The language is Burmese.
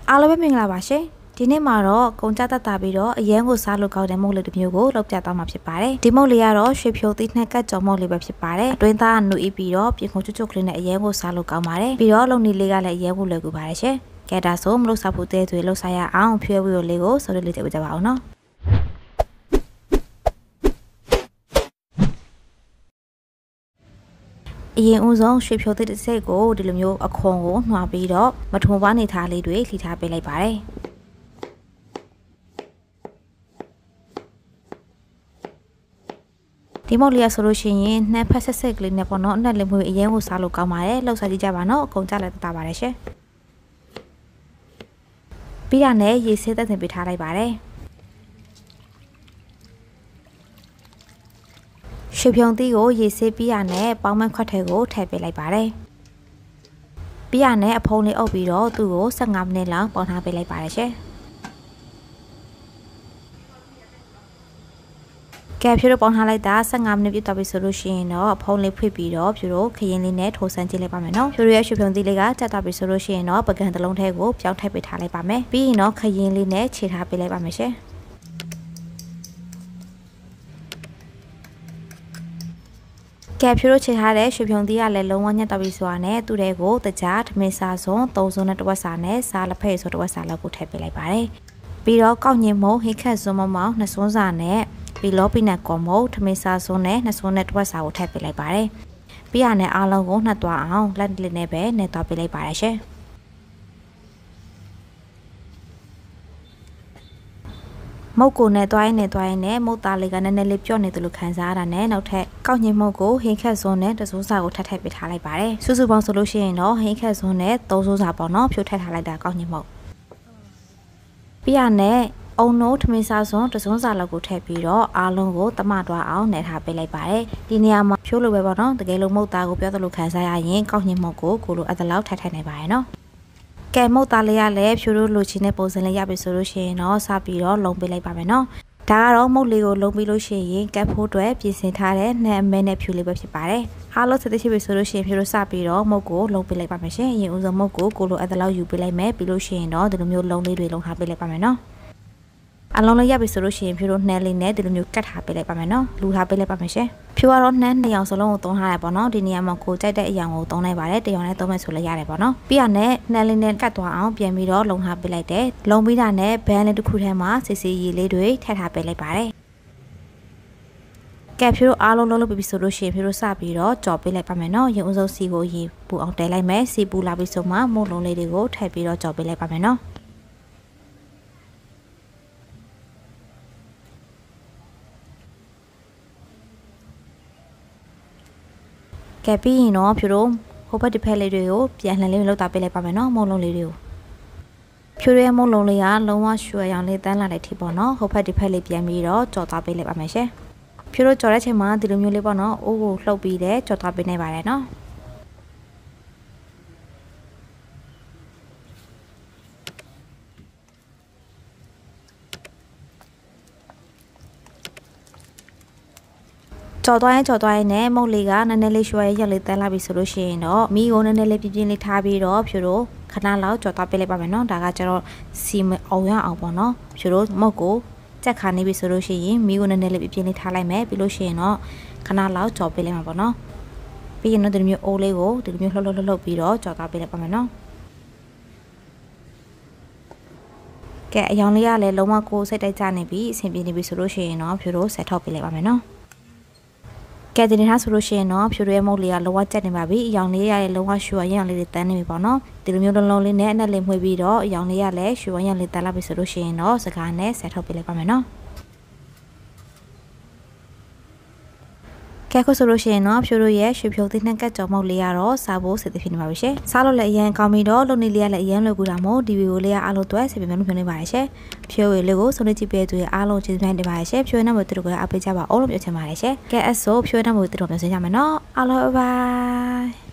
အားလုံးပဲမင်္ဂလာပါရှင်ဒီနေ့မှာတော့ကုန်ကြတတ်တာပြီးတော့အရန်ကိုစားလို့ကောင်းတဲ့မုတ်လေးတစ်မျိုးကိုလုပ်ပြသွားမှာဖြစ်ပါတယ်ဒီမုတ်လေးကတော့ရွှေဖြိုသီးနှက်ကတ်ကြော်မုတ်လေးပဲဖြစ်ပါတယ်အတွင်းသားကနူအီပြီးတော့ပြင်ခုံကျွတ်ကလေးနဲ့အရန်ကိုစားလို့ကောင်းပါတယ်ပြီးတော့လုံနေလေးကလည်းအရန်ကိုလွယ်ကူပါတယ်ရှင်ကဲဒါဆိုမလို့စားဖို့တဲတွေလှုပ်ရှားရအောင်ဖြွဲဝီကိုလေးကိုစောလေးထည့်ပေးကြပါအောင်နော်အရင်ဦးဆုံးရွှေဖြိုသစ်တစ်စိတ်ကိုဒီလိုမျိုးအခွန်ကိုနှွာပြီးတော့မထုံပွားနေထားလေးတွေလှီထားပေးလိုက်ပါတယ်ဒီမုတ်လေးရဆိုလို့ရှိရင်နှမ်းဖက်ဆက်ဆက်ကလေးနဲ့ပေါ့နော်အနက်လေးမျိုးအရင်ကိုစားလို့ကောင်းပါတယ်လှုပ်ရှားကြည့်ကြပါနော်အကုန်ကြလည်းတပါတယ်ရှင်ပြီးရနဲ့ရေဆေးသက်တင်ပေးထားလိုက်ပါတယ်ရွှေဖြုံသီးကိုရေဆေးပြီးရနဲ့ပေါင်းမခွက်ထဲကိုထည့်ပေးလိုက်ပါတယ်ပြီးရနဲ့အဖုံးလေးအုပ်ပြီးတော့သူ့ကို15မိနစ်လောက်ပေါင်းထားပေးလိုက်ပါတယ်ရှင်ကဲဖြူတို့ပေါင်းထားလိုက်တာ15မိနစ်ပြည့်သွားပြီဆိုလို့ရှိရင်တော့အဖုံးလေးဖွင့်ပြီးတော့ဖြူတို့ခရင်လေးနဲ့ထိုးဆန်းကြည့်လိုက်ပါမယ်နော်ဖြူတို့ရဲ့ရွှေဖြုံသီးလေးကကျသွားပြီဆိုလို့ရှိရင်တော့ပကံတစ်လုံးထဲကိုပြောင်းထည့်ပေးထားလိုက်ပါမယ်ပြီးရင်တော့ခရင်လေးနဲ့ခြေထားပေးလိုက်ပါမယ်ရှင်ကဲဖြူတို့ချေထားတဲ့ရွှေဖြုံသီးကလည်းလုံးဝညက်တော့ပြီဆိုတာနဲ့သူ့တဲကိုတကြားထမင်းစားစွန်း3စွန်းနဲ့တစ်ဝက်စာနဲ့စားလက်ဖက်ဆိုတစ်ဝက်စာလောက်ကိုထည့်ပေးလိုက်ပါတယ်ပြီးတော့ကောက်ညင်မုံဟိခက်စွန်းမောင်2စွန်းစာနဲ့ပြီးလောပီနတ်ကောမုံထမင်းစားစွန်းနဲ့2စွန်းနဲ့တစ်ဝက်စာကိုထည့်ပေးလိုက်ပါတယ်ပြီးရနဲ့အားလုံးကိုနှက်သွားအောင်လက်လေးနဲ့ပဲနှက်သွားပေးလိုက်ပါတယ်ရှင်မုတ်ကိုနဲ့တွိုင်းနဲ့မုတ်သားလေးကနည်းနည်းလေးပြော့နေတယ်လို့ခံစားရတာနဲ့နောက်ထပ်ကောက်ညင်မုတ်ကိုဟင်းခက်စွန်းနဲ့တစိုးစာကိုထပ်ထည့်ပေးထားလိုက်ပါတယ်စုစုပေါင်းဆိုလို့ရှိရင်တော့ဟင်းခက်စွန်းနဲ့3စိုးစာပေါ့နော်ဖြိုထည့်ထားလိုက်တာကောက်ညင်မုတ်ပြရနဲ့အုံနိုးထမင်းစားစွန်းတစိုးစာလောက်ကိုထည့်ပြီးတော့အားလုံးကိုတမတွားအောင်နှဲထားပေးလိုက်ပါတယ်ဒီနေရာမှာဖြိုးလိုပဲပေါ့နော်တကယ်လို့မုတ်သားကိုပြောတယ်လို့ခံစားရရင်ကောက်ညင်မုတ်ကိုလိုအပ်တဲ့လောက်ထည့်နိုင်ပါတယ်နော်ကဲမုတ်သားလေးရလည်းဖြူတို့လိုချင်တဲ့ပုံစံလေးရပြီဆိုလို့ရှိရင်တော့စပြီးတော့လုံပေးလိုက်ပါမယ်နော်ဒါကတော့မုတ်လေးကိုလုံပြီးလို့ရှိရင်ကတ်ဖို့အတွက်ပြင်ဆင်ထားတဲ့နှမ်းအမဲနဲ့ဖြူလေးပဲဖြစ်ပါတယ်အားလုံးဆက်သိရှိပြီဆိုလို့ရှိရင်ဖြူတို့စပြီးတော့မုတ်ကိုလုံပေးလိုက်ပါမယ်ရှင်အရင်ဦးဆုံးမုတ်ကိုလိုအပ်တဲ့လောက်ယူပေးလိုက်မယ်ပြီးလို့ရှိရင်တော့ဒီလိုမျိုးလုံလေးတွေလုံထားပေးလိုက်ပါမယ်နော်အလုံးလေးရပြီဆိုလို့ရှိရင်ဖြူတို့နှမ်းလေးနဲ့ဒီလိုမျိုးကတ်ထားပေးလိုက်ပါမယ်နော်လူထားပေးလိုက်ပါမယ်ရှင်ဖြူကတော့နှမ်း2ရောင်စလုံးကိုသုံးထားရပါတော့ဒီနေရာမှာကိုကြိုက်တဲ့အရာကိုသုံးလိုက်ပါတယ်တရောင်နဲ့သုံးမယ်ဆိုလည်းရတယ်ပေါ့နော်ပြီးရနဲ့နှမ်းလေးနဲ့ကတ်သွားအောင်ပြန်ပြီးတော့လုံထားပေးလိုက်တယ်လုံပြီးတာနဲ့ဘန်းလေးတစ်ခုထဲမှာစီစီရီလေးတွေထည့်ထားပေးလိုက်ပါတယ်ကဲဖြူတို့အားလုံးလုံးပြီးပြီဆိုလို့ရှိရင်ဖြူတို့စပြီးတော့ကြော်ပေးလိုက်ပါမယ်နော်ရင်ဦးဆုံးစီကိုရေပူအောင်တဲလိုက်မယ်စီပူလာပြီဆိုမှမုတ်လုံးလေးတွေကိုထည့်ပြီးတော့ကြော်ပေးလိုက်ပါမယ်နော်ကဲပြီးရင်တော့ဖြူတို့ဟိုဘက်တစ်ဖက်လေးတွေကိုပြန်လှန်လေးလောက်တာပေးလိုက်ပါမယ်နော်မုံလုံးလေးတွေကိုဖြူရဲ့မုံလုံးလေးကလုံးဝရွှဲရောင်လေးတန်းလာတဲ့ထိပေါ့နော်ဟိုဘက်တစ်ဖက်လေးပြန်ပြီးတော့ကြော်သွားပေးလိုက်ပါမယ်ရှင်ဖြူတို့ကြော်တဲ့ချိန်မှာဒီလိုမျိုးလေးပေါ့နော်အိုးကိုလှုပ်ပြီးတဲ့ကြော်သွားပေးနေပါတယ်နော်ကြော်သွားရင်နဲ့မုတ်လေးကနည်းနည်းလေးရွှဲရက်လေးတန်းလာပြီဆိုလို့ရှိရင်တော့မီးကိုနည်းနည်းလေးပြင်းလေးထားပြီးတော့ဖြူတို့ခဏလောက်ကြော်သွားပေးလိုက်ပါမယ်နော်ဒါကကျတော့စီမအောင်ရအောင်ပေါ့နော်ဖြူတို့မုတ်ကိုကြက်ခါနေပြီဆိုလို့ရှိရင်မီးကိုနည်းနည်းလေးပြင်းလေးထားလိုက်မယ်ပြီးလို့ရှိရင်တော့ခဏလောက်ကြော်ပေးလိုက်မှာပေါ့နော်ပြီးရင်တော့ဒီလိုမျိုးအိုးလေးကိုဒီလိုမျိုးလှုပ်ပြီးတော့ကြော်သွားပေးလိုက်ပါမယ်နော်ကဲအယောင်လေးကလည်းလုံးဝကိုစိတ်တိုက်ကြနေပြီအဆင်ပြေနေပြီဆိုလို့ရှိရင်တော့ဖြူတို့ဆက်ထောက်ပေးလိုက်ပါမယ်နော်ကဲဒီနေ့ထားဆိုလို့ရှိရင်တော့ဖြူရဲမုတ်လေးကလောဝကြက်နေပါပြီအယောင်လေးရရဲ့လောဝရွှေရအောင်လေးတွေတန်းနေပြီပေါ့နော်ဒီလိုမျိုးလုံးလုံးလေးနဲ့အနက်လေးမှွေပြီးတော့အယောင်လေးရလည်းရွှေရအောင်လေးတန်းလာပြီဆိုလို့ရှိရင်တော့စကားနဲ့ဆက်ထုတ်ပေးလိုက်ပါမယ်နော်ကဲခုဆိုလို့ရှိရင်တော့ဖြူတို့ရဲ့ရွှေဖြိုသီးနှက်ကတ်ကြော်မုတ်လေးကတော့စားဖို့စစ်သဖြစ်နေပါပြီရှင်စားလို့လည်းအရင်ကောင်းပြီးတော့လုံနေလေးကလည်းအရင်လွယ်ကူတာမို့ဒီဗီဒီယိုလေးကအားလုံးအတွက်ဆက်ပြီးမှဖြေနေပါတယ်ရှင်ဖြိုရလေးကိုဆုံးဖြတ်ကြည့်ပေးသူရဲ့အားလုံးကျေးဇူးတင်ပါတယ်ရှင်ဖြိုရတဲ့မို့သူတို့ကအပေးကြပါအောင်လို့ပြောချင်ပါတယ်ရှင်ကဲအဲ့ဆိုဖြိုရတဲ့မို့သူတို့ပြောစင်ကြမယ်နော်အားလုံးဘိုင်